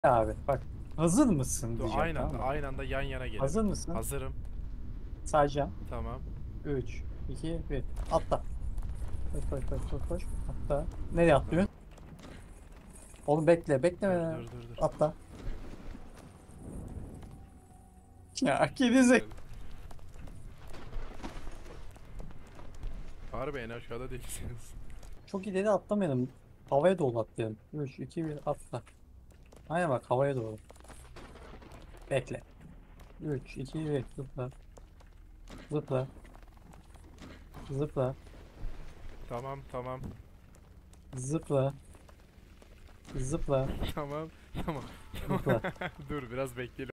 Abi bak, hazır mısın Dur, diyeceğim, aynı tamam anda mı? aynı anda yan yana gelelim. Hazır mısın? Hazırım. Sayacağım. Tamam. 3, 2, 1. Atla. Koş koş koş koş koş. Atla. Nereye Tamam. atlıyorsun? Oğlum bekle Dur bekle. dur dur dur. Atla. Ya kedi zek. Gel. Harbi en aşağıda değilsiniz. Çok ileri atlamayalım. Havaya doğru atlayalım. 3, 2, 1 atla. Aynen bak, havaya doğru. Bekle. 3, 2, 1 zıpla. Zıpla. Zıpla. Tamam tamam. Zıpla. Zıpla. Tamam. Tamam. Tamam. Zıpla. Dur biraz bekleyelim.